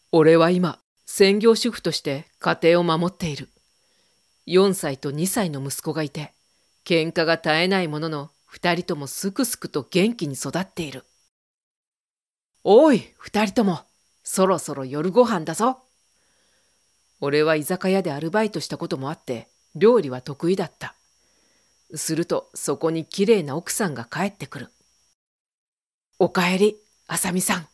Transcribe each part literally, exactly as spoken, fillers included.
俺は今、専業主婦として家庭を守っている。よんさいとにさいの息子がいて、喧嘩が絶えないものの、二人ともすくすくと元気に育っている。おい、二人とも、そろそろ夜ご飯だぞ。俺は居酒屋でアルバイトしたこともあって、料理は得意だった。すると、そこにきれいな奥さんが帰ってくる。おかえり、あさみさん。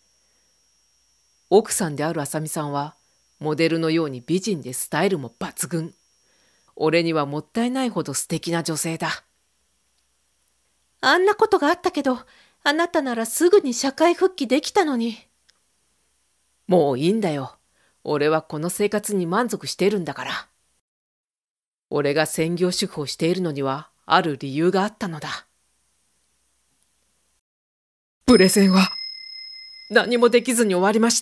奥さんであるあさみさんは、モデルのように美人でスタイルも抜群。俺にはもったいないほど素敵な女性だ。 あんなことがあったけど、あなたならすぐに社会復帰できたのに。 もういいんだよ。俺はこの生活に満足しているんだから。俺が専業主婦をしているのには、ある理由があったのだ。プレゼンは、何もできずに終わりました。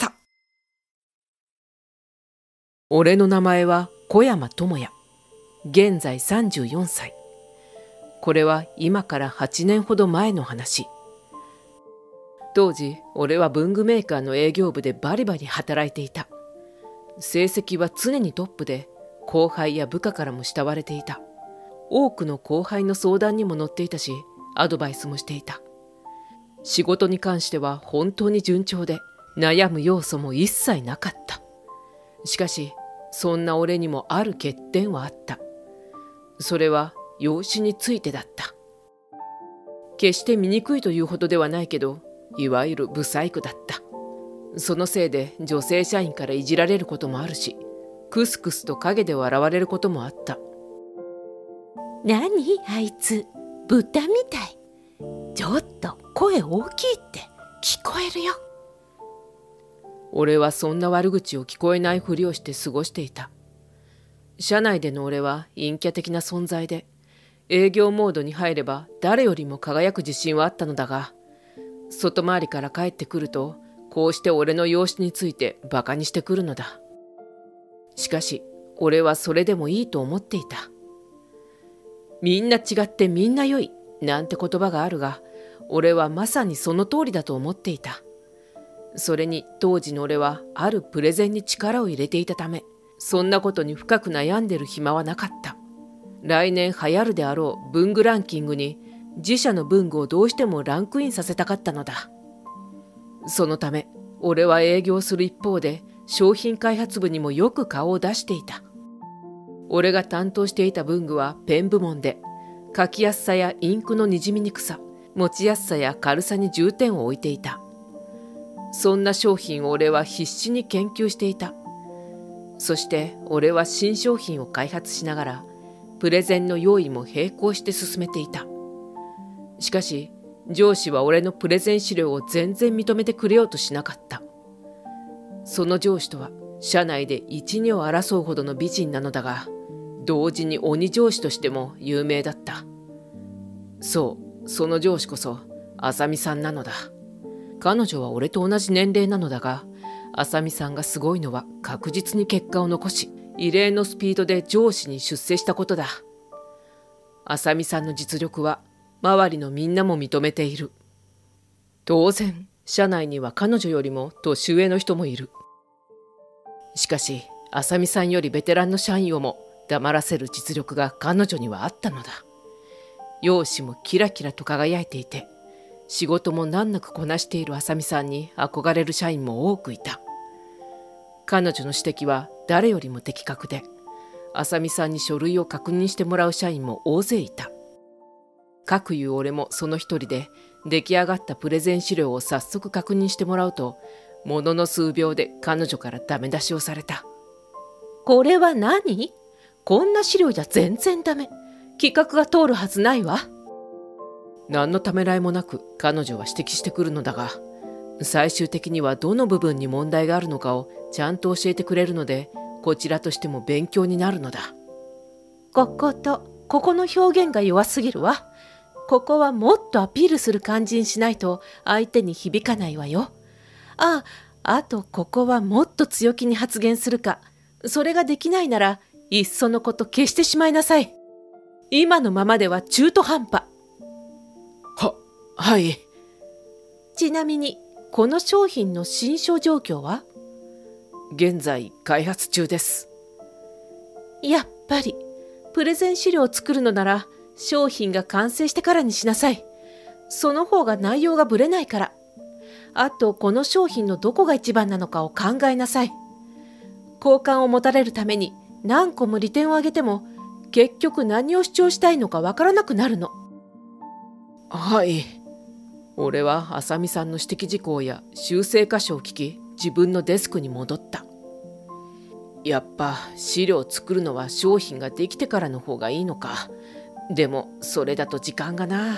俺の名前は小山智也。現在さんじゅうよんさい。これは今からはちねんほど前の話。当時、俺は文具メーカーの営業部でバリバリ働いていた。成績は常にトップで、後輩や部下からも慕われていた。多くの後輩の相談にも乗っていたし、アドバイスもしていた。仕事に関しては本当に順調で、悩む要素も一切なかった。しかし、そんな俺にもある欠点はあった。それは容姿についてだった。決して醜いというほどではないけど、いわゆるブサイクだった。そのせいで女性社員からいじられることもあるし、クスクスと陰で笑われることもあった。 何あいつ、豚みたい。ちょっと声大きいって聞こえるよ。 俺はそんな悪口を聞こえないふりをして過ごしていた。社内での俺は陰キャ的な存在で、営業モードに入れば誰よりも輝く自信はあったのだが、外回りから帰ってくると、こうして俺の容姿についてバカにしてくるのだ。しかし、俺はそれでもいいと思っていた。みんな違ってみんな良い、なんて言葉があるが、俺はまさにその通りだと思っていた。それに当時の俺はあるプレゼンに力を入れていたため、そんなことに深く悩んでる暇はなかった。来年流行るであろう文具ランキングに自社の文具をどうしてもランクインさせたかったのだ。そのため、俺は営業する一方で商品開発部にもよく顔を出していた。俺が担当していた文具はペン部門で、書きやすさやインクのにじみにくさ、持ちやすさや軽さに重点を置いていた。そんな商品を俺は必死に研究していた。そして俺は新商品を開発しながら、プレゼンの用意も並行して進めていた。しかし、上司は俺のプレゼン資料を全然認めてくれようとしなかった。その上司とは、社内で一二を争うほどの美人なのだが、同時に鬼上司としても有名だった。そう、その上司こそ、あさみさんなのだ。彼女は俺と同じ年齢なのだが、あさみさんがすごいのは確実に結果を残し、異例のスピードで上司に出世したことだ。あさみさんの実力は、周りのみんなも認めている。当然、社内には彼女よりも年上の人もいる。しかし、あさみさんよりベテランの社員をも黙らせる実力が彼女にはあったのだ。容姿もキラキラと輝いていて、仕事も難なくこなしているあさみさんに憧れる社員も多くいた。彼女の指摘は誰よりも的確で、あさみさんに書類を確認してもらう社員も大勢いた。かくいう俺もその一人で、出来上がったプレゼン資料を早速確認してもらうと、ものの数秒で彼女からダメ出しをされた。 これは何？こんな資料じゃ全然ダメ。企画が通るはずないわ。 何のためらいもなく彼女は指摘してくるのだが、最終的にはどの部分に問題があるのかをちゃんと教えてくれるので、こちらとしても勉強になるのだ。 ここと、ここの表現が弱すぎるわ。ここはもっとアピールする感じにしないと相手に響かないわよ。ああ、あとここはもっと強気に発言するか。それができないなら、いっそのこと消してしまいなさい。今のままでは中途半端。 は、はい。 ちなみに、この商品の進捗状況は？ 現在開発中です。 やっぱりプレゼン資料を作るのなら商品が完成してからにしなさい。その方が内容がぶれないから。あとこの商品のどこが一番なのかを考えなさい。好感を持たれるために何個も利点を挙げても結局何を主張したいのかわからなくなるの。 はい。俺は浅見さんの指摘事項や修正箇所を聞き、自分のデスクに戻った。やっぱ資料を作るのは商品ができてからの方がいいのか。でもそれだと時間がな。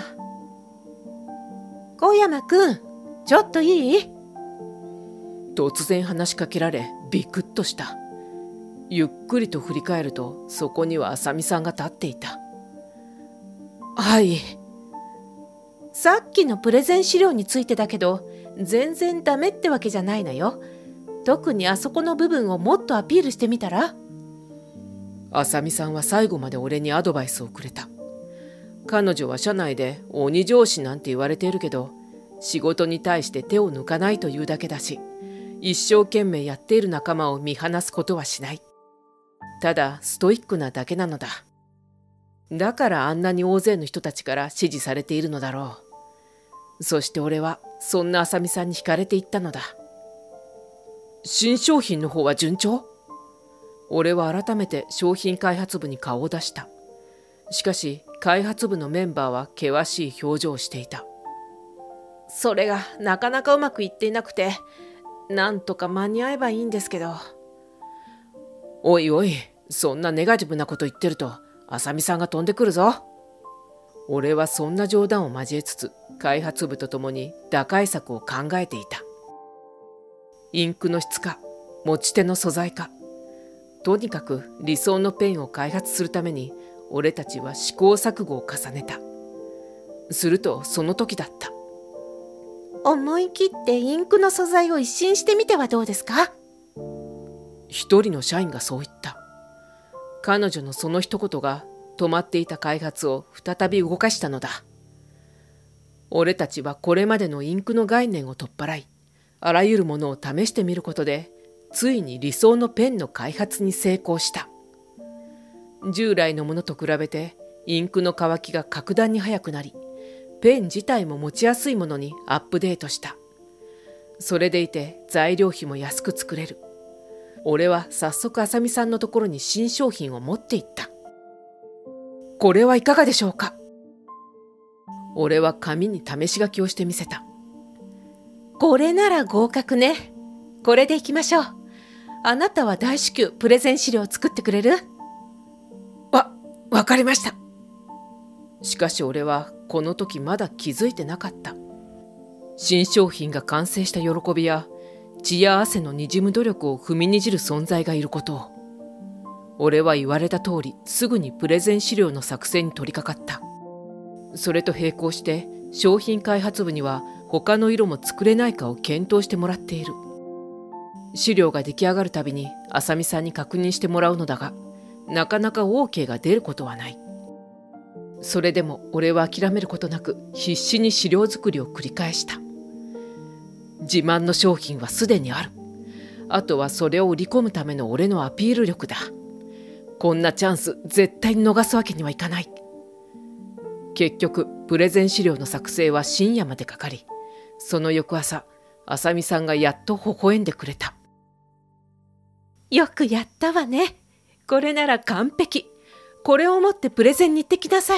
小山くん、ちょっといい？ 突然話しかけられビクッとした。ゆっくりと振り返るとそこには浅見さんが立っていた。はい。 さっきのプレゼン資料についてだけど全然ダメってわけじゃないのよ。特にあそこの部分をもっとアピールしてみたら？ 浅見さんは最後まで俺にアドバイスをくれた。彼女は社内で鬼上司なんて言われているけど、仕事に対して手を抜かないというだけだし、一生懸命やっている仲間を見放すことはしない。ただストイックなだけなのだ。だからあんなに大勢の人たちから支持されているのだろう。そして俺はそんな浅見さんに惹かれていったのだ。新商品の方は順調？俺は改めて商品開発部に顔を出した。しかし開発部のメンバーは険しい表情をしていた。 それがなかなかうまくいっていなくて、なんとか間に合えばいいんですけど。 おいおい、そんなネガティブなこと言ってると浅見さんが飛んでくるぞ。俺はそんな冗談を交えつつ開発部と共に打開策を考えていた。インクの質か持ち手の素材か、とにかく理想のペンを開発するために俺たちは試行錯誤を重ねた。するとその時だった。 思い切ってインクの素材を一新してみてはどうですか？ 一人の社員がそう言った。彼女のその一言が止まっていた開発を再び動かしたのだ。俺たちはこれまでのインクの概念を取っ払い、あらゆるものを試してみることで、ついに理想のペンの開発に成功した。従来のものと比べてインクの乾きが格段に早くなり、ペン自体も持ちやすいものにアップデートした。それでいて材料費も安く作れる。俺は早速浅見さんのところに新商品を持って行った。これはいかがでしょうか？俺は紙に試し書きをしてみせた。 これなら合格ね。これでいきましょう。あなたは大至急プレゼン資料を作ってくれる？ わ、わかりました。しかし俺はこの時まだ気づいてなかった。新商品が完成した喜びや血や汗のにじむ努力を踏みにじる存在がいることを。俺は言われた通りすぐにプレゼン資料の作成に取り掛かった。それと並行して商品開発部には他の色も作れないかを検討してもらっている。資料が出来上がるたびに浅見さんに確認してもらうのだが、なかなか オーケー が出ることはない。それでも俺は諦めることなく必死に資料作りを繰り返した。自慢の商品はすでにある。あとはそれを売り込むための俺のアピール力だ。こんなチャンス絶対に逃すわけにはいかない。結局プレゼン資料の作成は深夜までかかり、その翌朝浅見さんがやっと微笑んでくれた。 よくやったわね。これなら完璧。これを持ってプレゼンに行ってきなさい。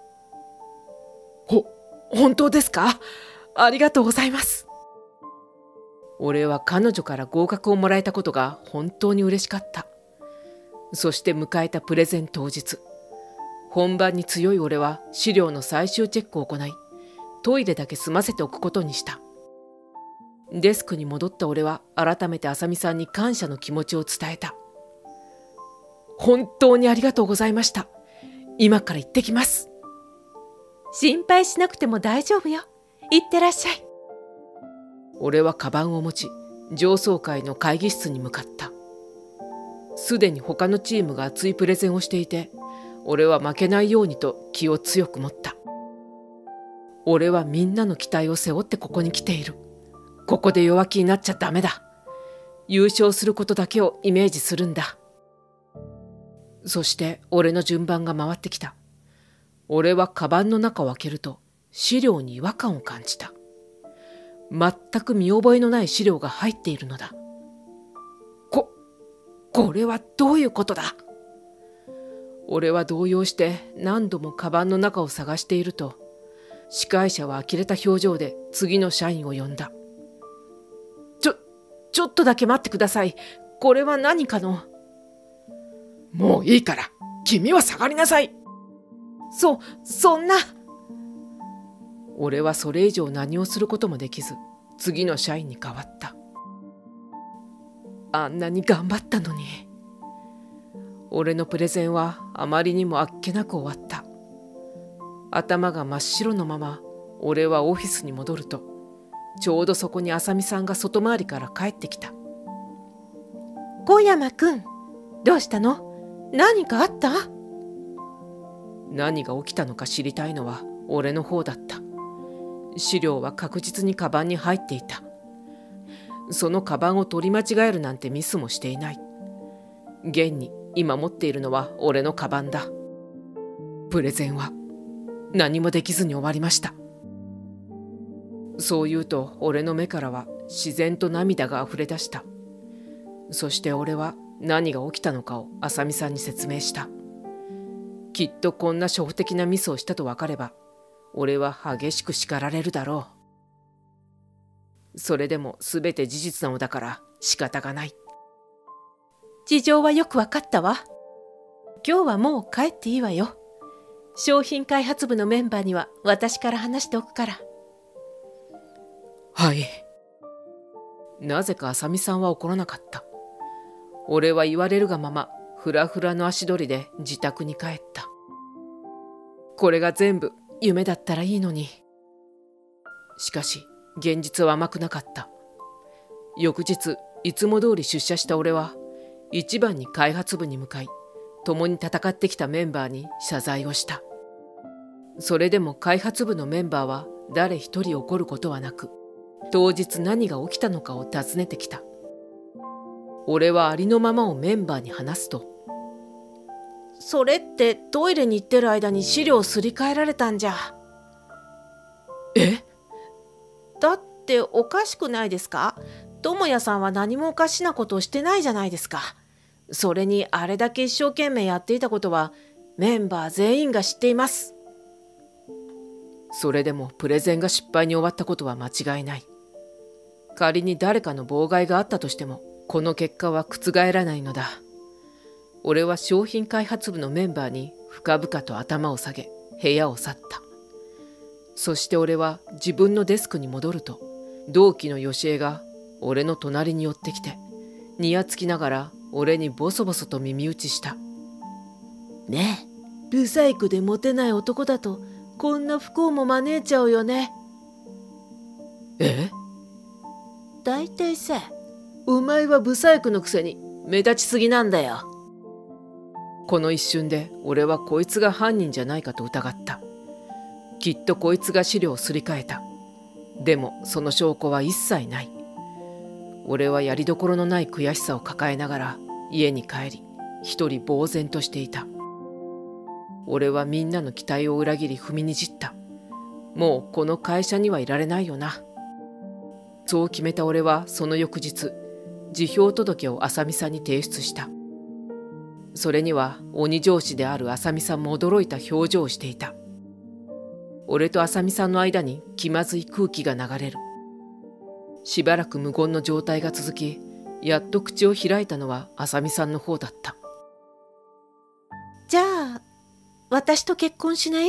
ほ、本当ですか？ありがとうございます。俺は彼女から合格をもらえたことが本当に嬉しかった。そして迎えたプレゼン当日。本番に強い俺は資料の最終チェックを行い、トイレだけ済ませておくことにした。デスクに戻った俺は改めて浅見さんに感謝の気持ちを伝えた。本当にありがとうございました。今から行ってきます。 心配しなくても大丈夫よ。行ってらっしゃい。 俺はカバンを持ち、上層階の会議室に向かった。すでに他のチームが熱いプレゼンをしていて、俺は負けないようにと気を強く持った。俺はみんなの期待を背負ってここに来ている。ここで弱気になっちゃダメだ。 優勝することだけをイメージするんだ。そして俺の順番が回ってきた。俺はカバンの中を開けると資料に違和感を感じた。全く見覚えのない資料が入っているのだ。こ、これはどういうことだ。俺は動揺して何度もカバンの中を探していると、司会者は呆れた表情で次の社員を呼んだ。ちょ、ちょっとだけ待ってください。これは何かの。もういいから、君は下がりなさい。 そ、そんな。 俺はそれ以上何をすることもできず、次の社員に変わった。あんなに頑張ったのに。俺のプレゼンはあまりにもあっけなく終わった。頭が真っ白のまま、俺はオフィスに戻ると、ちょうどそこに浅見さんが外回りから帰ってきた。 小山くん、どうしたの？何かあった？ 何が起きたのか知りたいのは俺の方だった。資料は確実にカバンに入っていた。そのカバンを取り間違えるなんてミスもしていない。現に今持っているのは俺のカバンだ。プレゼンは何もできずに終わりました。そう言うと俺の目からは自然と涙があふれ出した。そして俺は何が起きたのかを浅見さんに説明した。きっとこんな初歩的なミスをしたと分かれば、俺は激しく叱られるだろう。それでも全て事実なのだから仕方がない。 事情はよく分かったわ。今日はもう帰っていいわよ。商品開発部のメンバーには私から話しておくから。 はい。なぜか浅見さんは怒らなかった。俺は言われるがままふらふらの足取りで自宅に帰った。これが全部夢だったらいいのに。しかし現実は甘くなかった。翌日いつも通り出社した俺は一番に開発部に向かい、共に戦ってきたメンバーに謝罪をした。それでも開発部のメンバーは誰一人怒ることはなく、当日何が起きたのかを尋ねてきた。俺はありのままをメンバーに話すと、 それってトイレに行ってる間に資料をすり替えられたんじゃ。 え？ だっておかしくないですか？智也さんは何もおかしなことをしてないじゃないですか。それにあれだけ一生懸命やっていたことはメンバー全員が知っています。 それでもプレゼンが失敗に終わったことは間違いない。仮に誰かの妨害があったとしても、この結果は覆らないのだ。俺は商品開発部のメンバーに深々と頭を下げ、部屋を去った。そして俺は自分のデスクに戻ると、同期の吉江が俺の隣に寄ってきて、にやつきながら俺にボソボソと耳打ちした。 ねえ、ブサイクでモテない男だとこんな不幸も招いちゃうよね。 え？ だいたいさ、お前はブサイクのくせに目立ちすぎなんだよ。 この一瞬で俺はこいつが犯人じゃないかと疑った。きっとこいつが資料をすり替えた。でもその証拠は一切ない。俺はやりどころのない悔しさを抱えながら家に帰り、一人呆然としていた。俺はみんなの期待を裏切り踏みにじった。もうこの会社にはいられないよな。そう決めた俺はその翌日、辞表届を浅見さんに提出した。それには鬼上司である浅見さんも驚いた表情をしていた。俺と浅見さんの間に気まずい空気が流れる。しばらく無言の状態が続き、やっと口を開いたのは浅見さんの方だった。 じゃあ、私と結婚しない？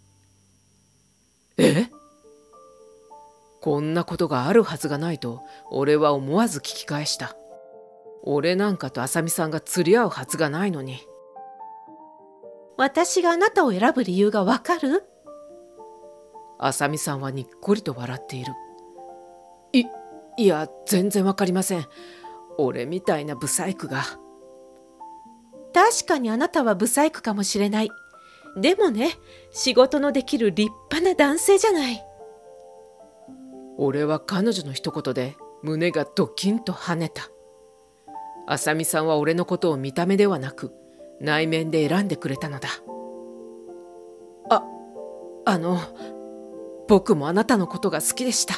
え？こんなことがあるはずがないと俺は思わず聞き返した。俺なんかと浅見さんが釣り合うはずがないのに。 私があなたを選ぶ理由がわかる？ 浅見さんはにっこりと笑っている。い、いや、全然わかりません。俺みたいなブサイクが。 確かにあなたはブサイクかもしれない。でもね、仕事のできる立派な男性じゃない。 俺は彼女の一言で胸がドキンと跳ねた。 浅見さんは俺のことを見た目ではなく内面で選んでくれたのだ。あ、あの、僕もあなたのことが好きでした。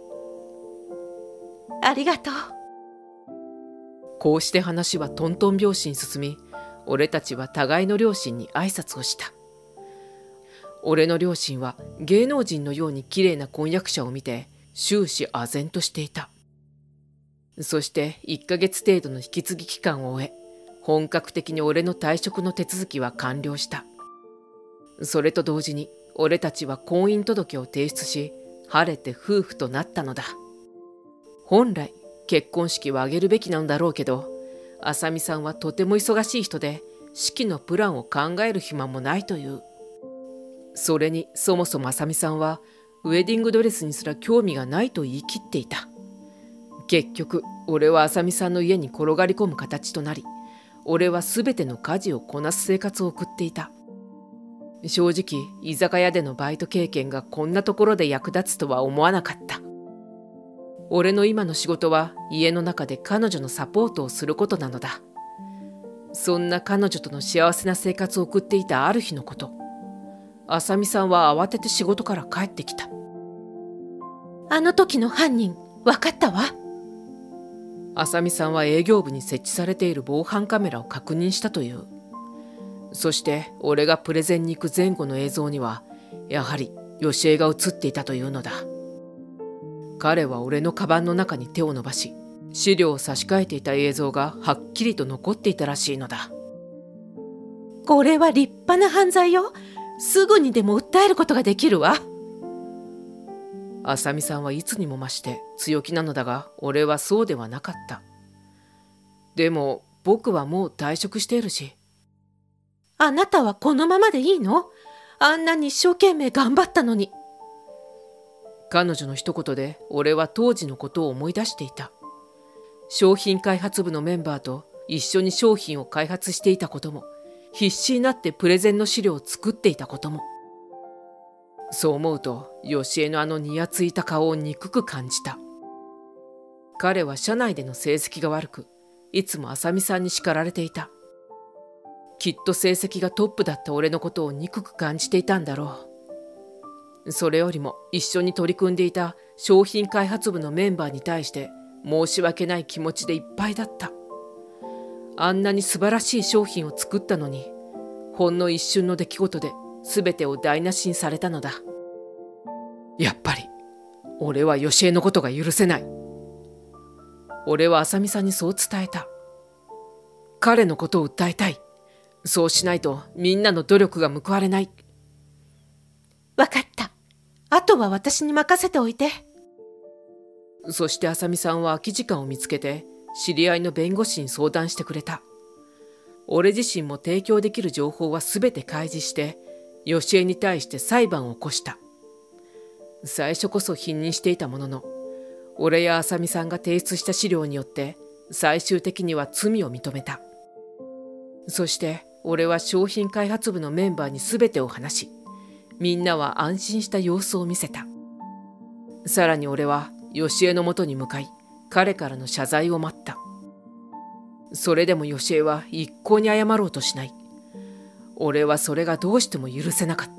ありがとう。 こうして話はトントン拍子に進み、俺たちは互いの両親に挨拶をした。俺の両親は芸能人のように綺麗な婚約者を見て終始唖然としていた。そしていっかげつ程度の引き継ぎ期間を終え、本格的に俺の退職の手続きは完了した。それと同時に俺たちは婚姻届を提出し、晴れて夫婦となったのだ。本来結婚式を挙げるべきなのだろうけど、浅見さんはとても忙しい人で、式のプランを考える暇もないという。それにそもそも浅見さんはウェディングドレスにすら興味がないと言い切っていた。結局俺は浅見さんの家に転がり込む形となり、俺はすべての家事をこなす生活を送っていた。正直居酒屋でのバイト経験がこんなところで役立つとは思わなかった。俺の今の仕事は家の中で彼女のサポートをすることなのだ。そんな彼女との幸せな生活を送っていたある日のこと、浅見さんは慌てて仕事から帰ってきた。 あの時の犯人分かったわ。 浅見さんは営業部に設置されている防犯カメラを確認したという。そして俺がプレゼンに行く前後の映像にはやはり吉江が映っていたというのだ。彼は俺のカバンの中に手を伸ばし、資料を差し替えていた映像がはっきりと残っていたらしいのだ。 これは立派な犯罪よ。すぐにでも訴えることができるわ。 浅見さんはいつにも増して強気なのだが、俺はそうではなかった。でも僕はもう退職しているし。 あなたはこのままでいいの？あんなに一生懸命頑張ったのに。 彼女の一言で俺は当時のことを思い出していた。商品開発部のメンバーと一緒に商品を開発していたことも、必死になってプレゼンの資料を作っていたことも。そう思うと吉江のあのにやついた顔を憎く感じた。彼は社内での成績が悪く、いつも浅見さんに叱られていた。きっと成績がトップだった俺のことを憎く感じていたんだろう。それよりも一緒に取り組んでいた商品開発部のメンバーに対して申し訳ない気持ちでいっぱいだった。あんなに素晴らしい商品を作ったのに、ほんの一瞬の出来事で全てを台無しにされたのだ。やっぱり俺は吉江のことが許せない。俺は浅見さんにそう伝えた。彼のことを訴えたい。そうしないとみんなの努力が報われない。 わかった。あとは私に任せておいて。 そして浅見さんは空き時間を見つけて知り合いの弁護士に相談してくれた。俺自身も提供できる情報は全て開示して吉江に対して裁判を起こした。最初こそ否認していたものの、俺や浅見さんが提出した資料によって最終的には罪を認めた。そして俺は商品開発部のメンバーに全てを話し、みんなは安心した様子を見せた。さらに俺は吉江のもとに向かい、彼からの謝罪を待った。それでも吉江は一向に謝ろうとしない。俺はそれがどうしても許せなかった。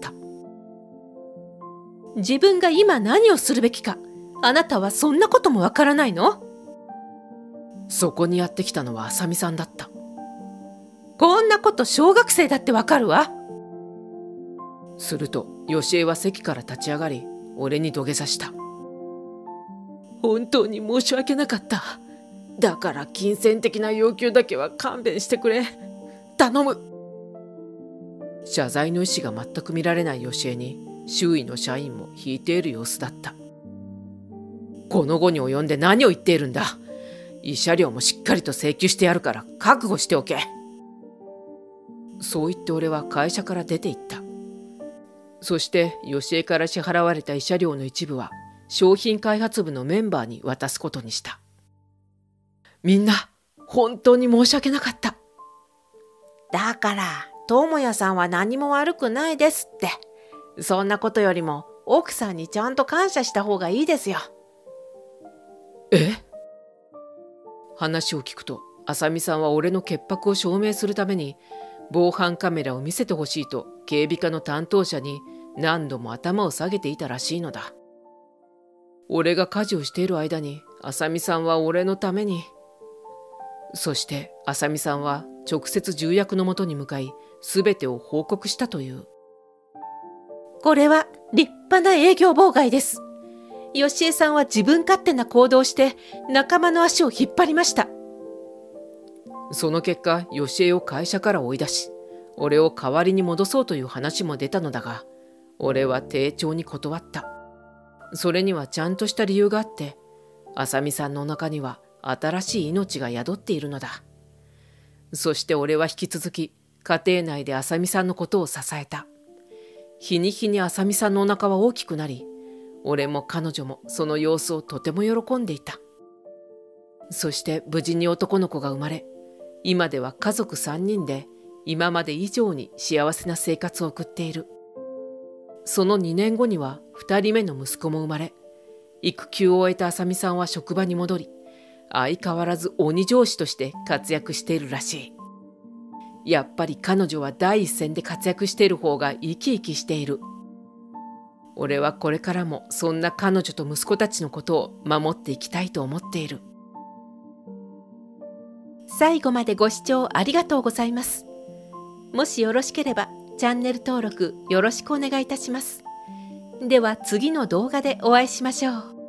自分が今何をするべきか、あなたはそんなこともわからないの？ そこにやってきたのは浅見さんだった。 こんなこと小学生だってわかるわ。 すると吉江は席から立ち上がり、俺に土下座した。 本当に申し訳なかった。だから金銭的な要求だけは勘弁してくれ。頼む。 謝罪の意思が全く見られない吉江に周囲の社員も引いている様子だった。この後に及んで何を言っているんだ。慰謝料もしっかりと請求してやるから覚悟しておけ。そう言って俺は会社から出て行った。そして吉江から支払われた慰謝料の一部は商品開発部のメンバーに渡すことにした。みんな本当に申し訳なかった。 だから智也さんは何も悪くないですって。そんなことよりも奥さんにちゃんと感謝した方がいいですよ。 え？話を聞くと浅見さんは俺の潔白を証明するために防犯カメラを見せてほしいと警備課の担当者に何度も頭を下げていたらしいのだ。俺が家事をしている間に浅見さんは俺のために。そして浅見さんは直接重役のもとに向かい全てを報告したという。 これは立派な営業妨害です。吉江さんは自分勝手な行動をして仲間の足を引っ張りました。 その結果、吉江を会社から追い出し、俺を代わりに戻そうという話も出たのだが、俺は丁重に断った。それにはちゃんとした理由があって、浅見さんのお腹には新しい命が宿っているのだ。そして俺は引き続き、家庭内で浅見さんのことを支えた。日に日に浅見さんのお腹は大きくなり、俺も彼女もその様子をとても喜んでいた。そして無事に男の子が生まれ、今では家族さんにんで今まで以上に幸せな生活を送っている。そのにねんごにはふたりめの息子も生まれ、育休を終えた浅見さんは職場に戻り、相変わらず鬼上司として活躍しているらしい。やっぱり彼女は第一線で活躍している方が生き生きしている。俺はこれからもそんな彼女と息子たちのことを守っていきたいと思っている。 最後までご視聴ありがとうございます。もしよろしければチャンネル登録よろしくお願いいたします。では次の動画でお会いしましょう。